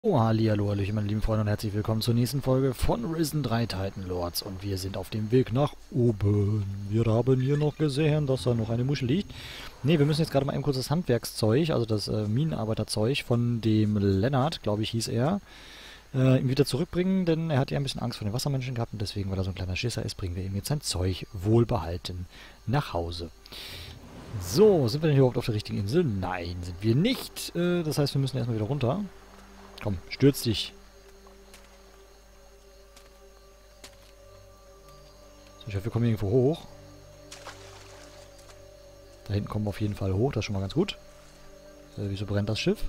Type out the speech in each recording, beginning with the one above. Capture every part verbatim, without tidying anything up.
Oh, hallihallo, hallöchen, meine lieben Freunde und herzlich willkommen zur nächsten Folge von Risen drei Titan Lords. Und wir sind auf dem Weg nach oben. Wir haben hier noch gesehen, dass da noch eine Muschel liegt. Ne, wir müssen jetzt gerade mal eben kurz das Handwerkszeug, also das äh, Minenarbeiterzeug von dem Lennart, glaube ich hieß er, äh, ihm wieder zurückbringen, denn er hat ja ein bisschen Angst vor den Wassermenschen gehabt und deswegen, weil er so ein kleiner Schisser ist, bringen wir ihm jetzt sein Zeug wohlbehalten nach Hause. So, sind wir denn hier überhaupt auf der richtigen Insel? Nein, sind wir nicht. Äh, das heißt, wir müssen erstmal wieder runter. Komm, stürz dich. So, ich hoffe, wir kommen irgendwo hoch. Da hinten kommen wir auf jeden Fall hoch, das ist schon mal ganz gut. Äh, wieso brennt das Schiff?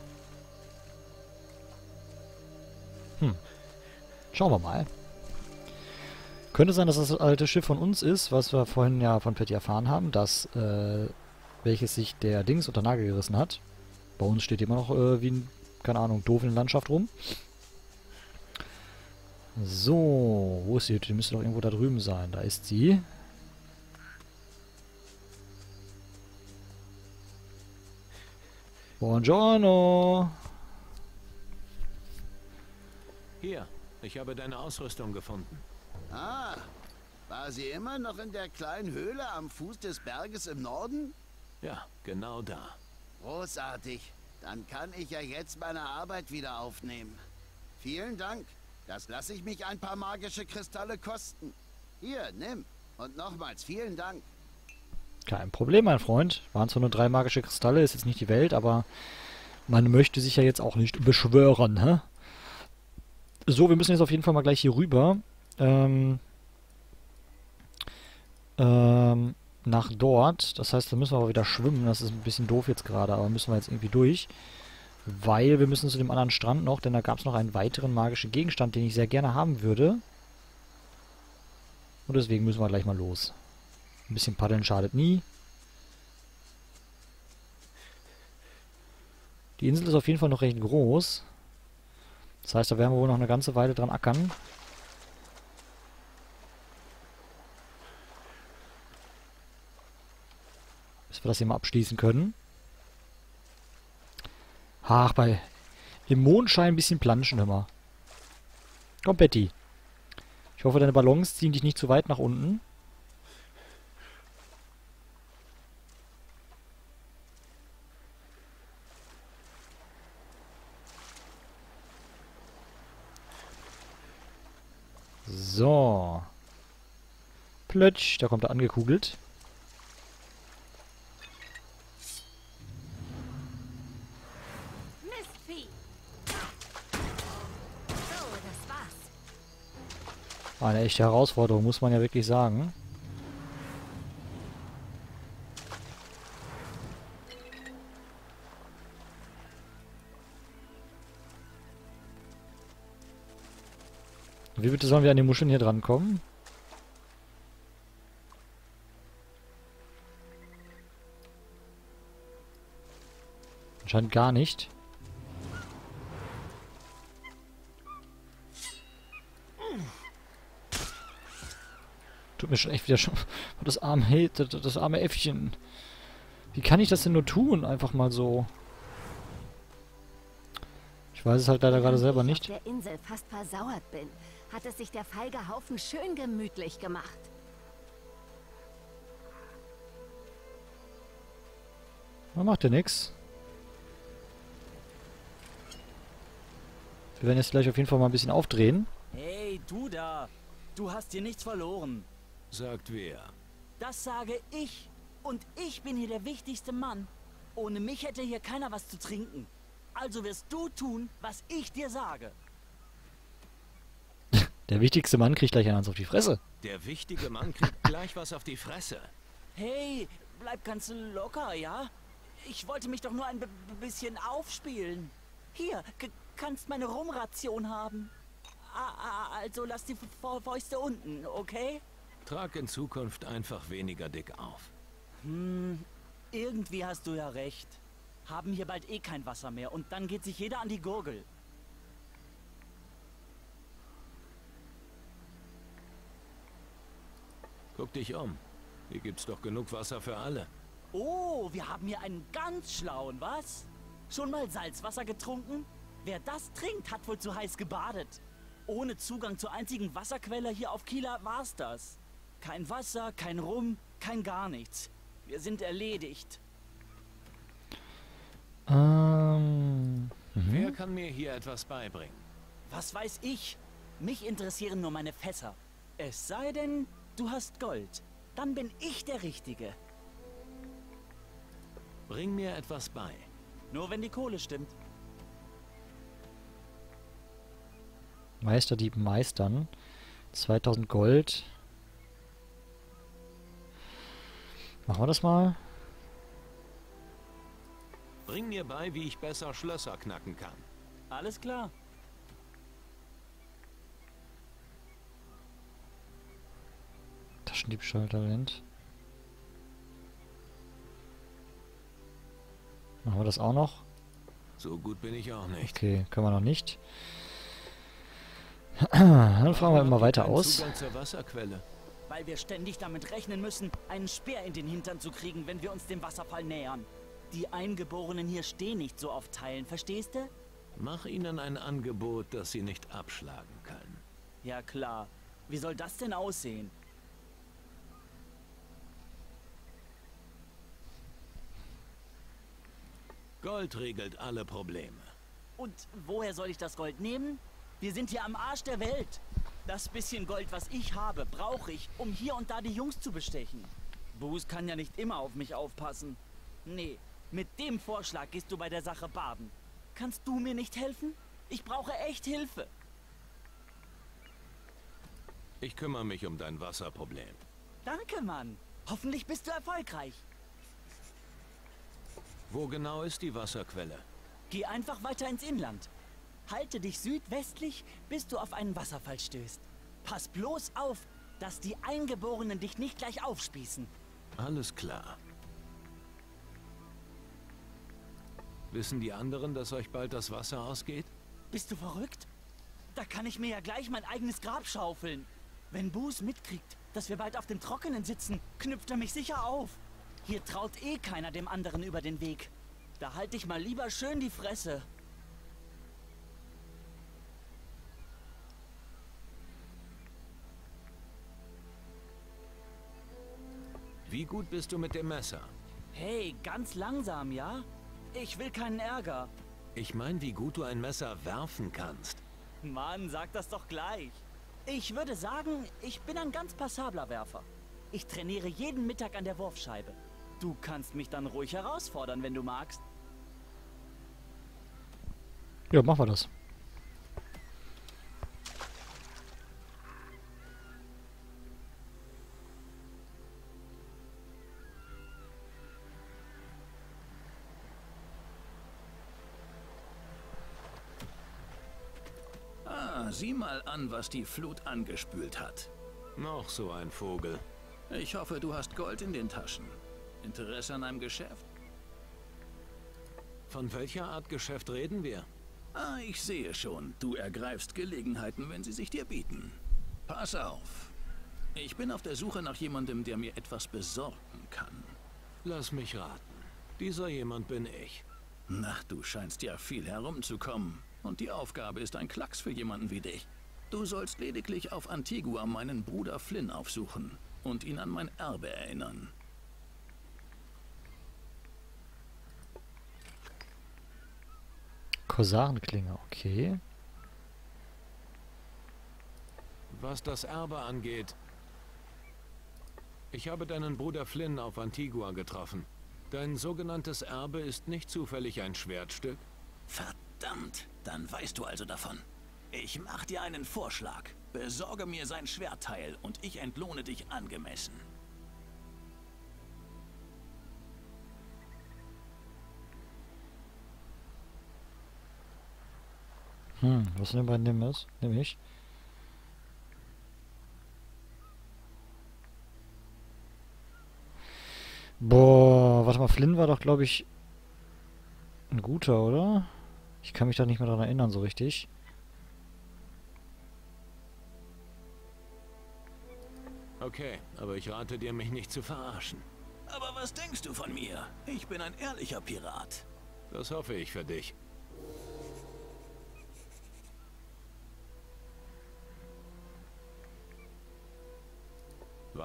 Hm. Schauen wir mal. Könnte sein, dass das das alte Schiff von uns ist, was wir vorhin ja von Patty erfahren haben, dass, äh, welches sich der Dings unter Nagel gerissen hat. Bei uns steht immer noch äh, wie ein, keine Ahnung, doof in der Landschaft rum. So, wo ist sie? Die müsste doch irgendwo da drüben sein. Da ist sie. Buongiorno. Hier, ich habe deine Ausrüstung gefunden. Ah, war sie immer noch in der kleinen Höhle am Fuß des Berges im Norden? Ja, genau da. Großartig. Dann kann ich ja jetzt meine Arbeit wieder aufnehmen. Vielen Dank. Das lasse ich mich ein paar magische Kristalle kosten. Hier, nimm. Und nochmals vielen Dank. Kein Problem, mein Freund. Waren zwar nur drei magische Kristalle, ist jetzt nicht die Welt, aber man möchte sich ja jetzt auch nicht beschwören, hä? So, wir müssen jetzt auf jeden Fall mal gleich hier rüber. Ähm, ähm, nach dort. Das heißt, da müssen wir aber wieder schwimmen. Das ist ein bisschen doof jetzt gerade, aber müssen wir jetzt irgendwie durch. Weil wir müssen zu dem anderen Strand noch, denn da gab es noch einen weiteren magischen Gegenstand, den ich sehr gerne haben würde. Und deswegen müssen wir gleich mal los. Ein bisschen paddeln schadet nie. Die Insel ist auf jeden Fall noch recht groß. Das heißt, da werden wir wohl noch eine ganze Weile dran ackern. Bis wir das hier mal abschließen können. Ach, bei im Mondschein ein bisschen planschen immer. Komm, Betty. Ich hoffe, deine Ballons ziehen dich nicht zu weit nach unten. So. Plötsch, da kommt er angekugelt. Mistvieh. So, das war's. Eine echte Herausforderung, muss man ja wirklich sagen. Wie bitte sollen wir an die Muscheln hier drankommen? Anscheinend gar nicht. Tut mir schon echt wieder schon... Das arme, hey, das, das arme Äffchen. Wie kann ich das denn nur tun? Einfach mal so. Ich weiß es halt leider gerade selber nicht. Während ich auf der Insel fast versauert bin, hat es sich der feige Haufen schön gemütlich gemacht. Man macht ja nix. Wir werden jetzt gleich auf jeden Fall mal ein bisschen aufdrehen. Hey, du da! Du hast hier nichts verloren. Sagt wer? Das sage ich. Und ich bin hier der wichtigste Mann. Ohne mich hätte hier keiner was zu trinken. Also wirst du tun, was ich dir sage. Der wichtigste Mann kriegt gleich einen auf die Fresse. Der wichtige Mann kriegt gleich was auf die Fresse. Hey, bleib ganz locker, ja? Ich wollte mich doch nur ein b bisschen aufspielen. Hier, kannst meine Rumration haben. Ah, also lass die F Fäuste unten, okay? Trag in Zukunft einfach weniger dick auf. Hm, irgendwie hast du ja recht. Haben hier bald eh kein Wasser mehr und dann geht sich jeder an die Gurgel. Guck dich um. Hier gibt's doch genug Wasser für alle. Oh, wir haben hier einen ganz schlauen, was? Schon mal Salzwasser getrunken? Wer das trinkt, hat wohl zu heiß gebadet. Ohne Zugang zur einzigen Wasserquelle hier auf Kieler war's das. Kein Wasser, kein Rum, kein gar nichts. Wir sind erledigt. Ähm... Mhm. Wer kann mir hier etwas beibringen? Was weiß ich? Mich interessieren nur meine Fässer. Es sei denn, du hast Gold. Dann bin ich der Richtige. Bring mir etwas bei. Nur wenn die Kohle stimmt. Meisterdieb meistern. zweitausend Gold. Machen wir das mal. Bring mir bei, wie ich besser Schlösser knacken kann. Alles klar. Taschendiebstahltalent. Machen wir das auch noch? So gut bin ich auch nicht. Okay, können wir noch nicht. Dann fragen wir immer weiter aus. Zugang zur Wasserquelle. Weil wir ständig damit rechnen müssen, einen Speer in den Hintern zu kriegen, wenn wir uns dem Wasserfall nähern. Die Eingeborenen hier stehen nicht so auf Teilen, verstehst du? Mach ihnen ein Angebot, das sie nicht abschlagen können. Ja klar. Wie soll das denn aussehen? Gold regelt alle Probleme. Und woher soll ich das Gold nehmen? Wir sind hier am Arsch der Welt. Das bisschen Gold, was ich habe, brauche ich, um hier und da die Jungs zu bestechen. Boos kann ja nicht immer auf mich aufpassen. Nee, mit dem Vorschlag gehst du bei der Sache baden. Kannst du mir nicht helfen? Ich brauche echt Hilfe. Ich kümmere mich um dein Wasserproblem. Danke, Mann. Hoffentlich bist du erfolgreich. Wo genau ist die Wasserquelle? Geh einfach weiter ins Inland. Halte dich südwestlich, bis du auf einen Wasserfall stößt. Pass bloß auf, dass die Eingeborenen dich nicht gleich aufspießen. Alles klar. Wissen die anderen, dass euch bald das Wasser ausgeht? Bist du verrückt? Da kann ich mir ja gleich mein eigenes Grab schaufeln. Wenn Boos mitkriegt, dass wir bald auf dem Trockenen sitzen, knüpft er mich sicher auf. Hier traut eh keiner dem anderen über den Weg. Da halte ich mal lieber schön die Fresse. Wie gut bist du mit dem Messer? Hey, ganz langsam, ja? Ich will keinen Ärger. Ich meine, wie gut du ein Messer werfen kannst. Mann, sag das doch gleich. Ich würde sagen, ich bin ein ganz passabler Werfer. Ich trainiere jeden Mittag an der Wurfscheibe. Du kannst mich dann ruhig herausfordern, wenn du magst. Ja, machen wir das. Ah, sieh mal an, was die Flut angespült hat. Noch so ein Vogel. Ich hoffe, du hast Gold in den Taschen. Interesse an einem Geschäft? Von welcher Art Geschäft reden wir? Ah, ich sehe schon. Du ergreifst Gelegenheiten, wenn sie sich dir bieten. Pass auf. Ich bin auf der Suche nach jemandem, der mir etwas besorgen kann. Lass mich raten. Dieser jemand bin ich. Na, du scheinst ja viel herumzukommen. Und die Aufgabe ist ein Klacks für jemanden wie dich. Du sollst lediglich auf Antigua meinen Bruder Flynn aufsuchen und ihn an mein Erbe erinnern. Korsarenklinge, okay. Was das Erbe angeht, ich habe deinen Bruder Flynn auf Antigua getroffen. Dein sogenanntes Erbe ist nicht zufällig ein Schwertstück? Verdammt, dann weißt du also davon. Ich mach dir einen Vorschlag. Besorge mir sein Schwertteil und ich entlohne dich angemessen. Hm, was denn bei dem ist? Nämlich. Boah, warte mal, Flynn war doch, glaube ich, ein guter, oder? Ich kann mich da nicht mehr dran erinnern, so richtig. Okay, aber ich rate dir, mich nicht zu verarschen. Aber was denkst du von mir? Ich bin ein ehrlicher Pirat. Das hoffe ich für dich.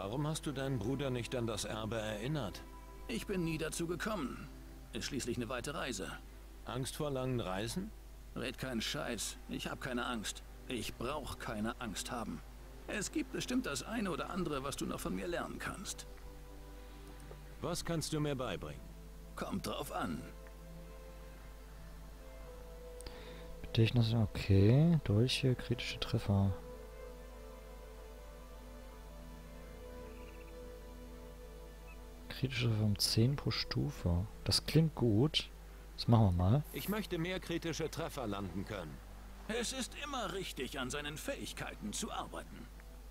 Warum hast du deinen Bruder nicht an das Erbe erinnert? Ich bin nie dazu gekommen. Ist schließlich eine weite Reise. Angst vor langen Reisen? Red keinen Scheiß. Ich habe keine Angst. Ich brauche keine Angst haben. Es gibt bestimmt das eine oder andere, was du noch von mir lernen kannst. Was kannst du mir beibringen? Kommt drauf an. Gedächtnis, okay. Dolche, kritische Treffer. Kritische Treffer um zehn pro Stufe. Das klingt gut. Das machen wir mal. Ich möchte mehr kritische Treffer landen können. Es ist immer richtig, an seinen Fähigkeiten zu arbeiten.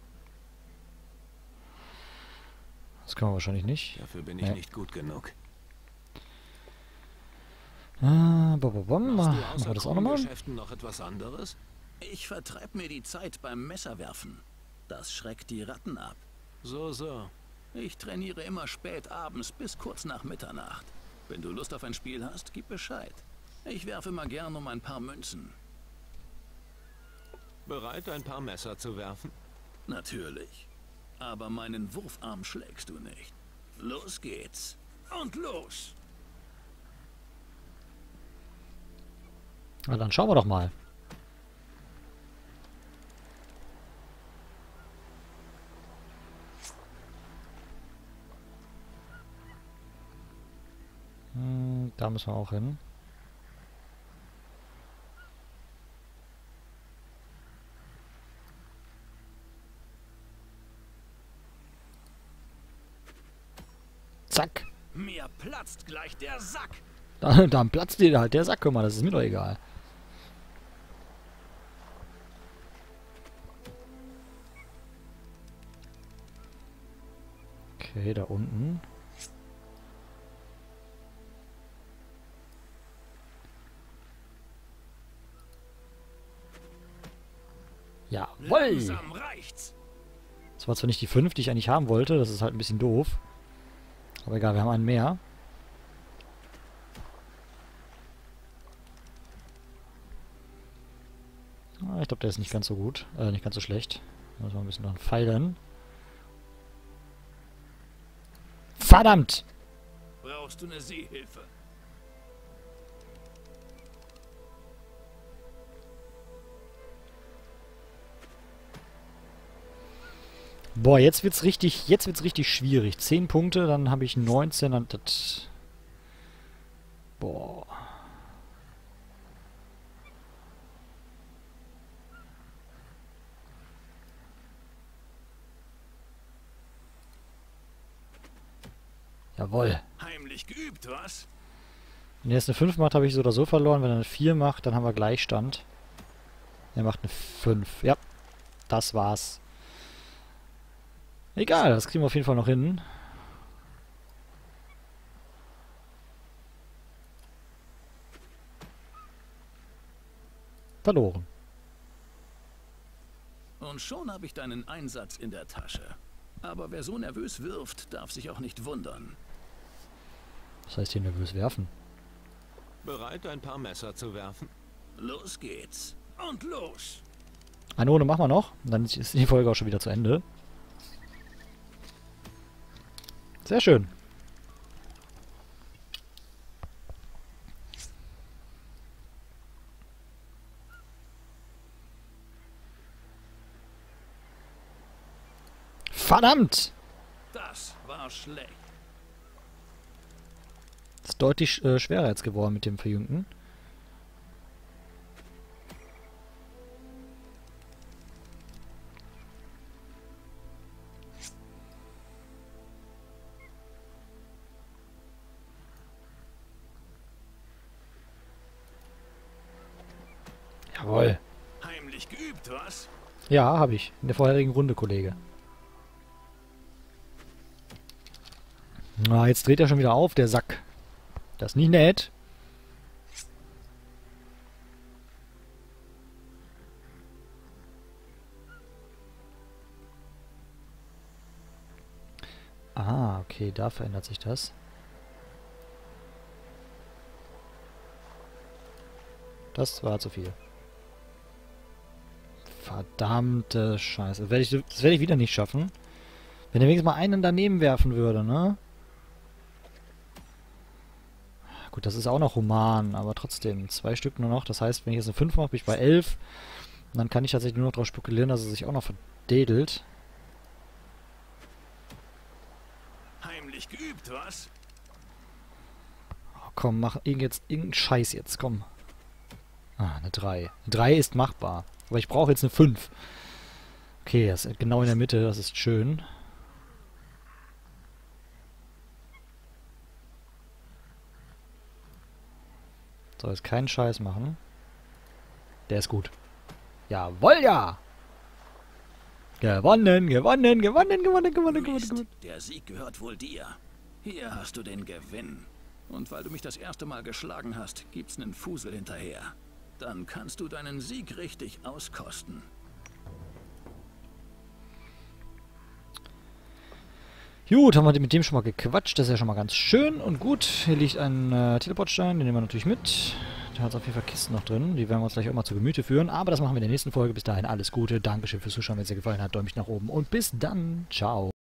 Das können wir wahrscheinlich nicht. Dafür bin ich Nee. nicht gut genug. Ah, bom, bom, bom. Machst du Machen außer wir das auch nochmal? Geschäften noch etwas anderes? Ich vertreib mir die Zeit beim Messerwerfen. Das schreckt die Ratten ab. So, so. Ich trainiere immer spät abends bis kurz nach Mitternacht. Wenn du Lust auf ein Spiel hast, gib Bescheid. Ich werfe mal gern um ein paar Münzen. Bereit, ein paar Messer zu werfen? Natürlich. Aber meinen Wurfarm schlägst du nicht. Los geht's. Und los! Na, dann schauen wir doch mal. Hm, da müssen wir auch hin. Zack. Mir platzt gleich der Sack. Da, dann platzt dir halt der Sack, guck mal, das ist mir doch egal. Okay, da unten. Jawohl! Langsam reicht's. Das war zwar nicht die fünf, die ich eigentlich haben wollte, das ist halt ein bisschen doof. Aber egal, wir haben einen mehr. Ah, ich glaube, der ist nicht ganz so gut. Äh, nicht ganz so schlecht. Da müssen wir ein bisschen dran feilen. Verdammt! Brauchst du eine Seehilfe? Boah, jetzt wird's richtig, jetzt wird's richtig schwierig. zehn Punkte, dann habe ich neunzehn, dann das... Boah. Jawohl. Heimlich geübt, was? Wenn er jetzt eine fünf macht, habe ich so oder so verloren. Wenn er eine vier macht, dann haben wir Gleichstand. Er macht eine fünf. Ja, das war's. Egal, das kriegen wir auf jeden Fall noch hin. Verloren. Und schon habe ich deinen Einsatz in der Tasche. Aber wer so nervös wirft, darf sich auch nicht wundern. Das heißt hier nervös werfen. Bereit, ein paar Messer zu werfen? Los geht's. Und los! Eine Runde machen wir noch. Und dann ist die Folge auch schon wieder zu Ende. Sehr schön. Verdammt! Das war schlecht. Ist deutlich äh, schwerer jetzt geworden mit dem Verjüngten. Jawohl. Heimlich geübt, was? Ja, habe ich. In der vorherigen Runde, Kollege. Na, jetzt dreht er schon wieder auf, der Sack. Das ist nicht nett. Ah, okay, da verändert sich das. Das war zu viel. Verdammte Scheiße. Das werde ich, das werde ich wieder nicht schaffen. Wenn er wenigstens mal einen daneben werfen würde, ne? Gut, das ist auch noch human, aber trotzdem. Zwei Stück nur noch. Das heißt, wenn ich jetzt eine fünf mache, bin ich bei elf. Und dann kann ich tatsächlich nur noch darauf spekulieren, dass er sich auch noch verdädelt. Heimlich geübt, was? Oh, komm, mach jetzt irgendeinen Scheiß jetzt, komm. Ah, eine drei. Eine drei ist machbar. Aber ich brauche jetzt eine fünf. Okay, das ist genau in der Mitte, das ist schön. So, jetzt keinen Scheiß machen. Der ist gut. Jawohl, ja! Gewonnen, gewonnen, gewonnen, gewonnen, gewonnen, gewonnen, gewonnen. Der Sieg gehört wohl dir. Hier hast du den Gewinn. Und weil du mich das erste Mal geschlagen hast, gibt's nen Fusel hinterher. Dann kannst du deinen Sieg richtig auskosten. Gut, haben wir mit dem schon mal gequatscht. Das ist ja schon mal ganz schön und gut. Hier liegt ein äh, Teleportstein, den nehmen wir natürlich mit. Da hat es auf jeden Fall Kisten noch drin. Die werden wir uns gleich auch mal zu Gemüte führen. Aber das machen wir in der nächsten Folge. Bis dahin alles Gute. Dankeschön fürs Zuschauen. Wenn es dir gefallen hat, Däumchen nach oben. Und bis dann. Ciao.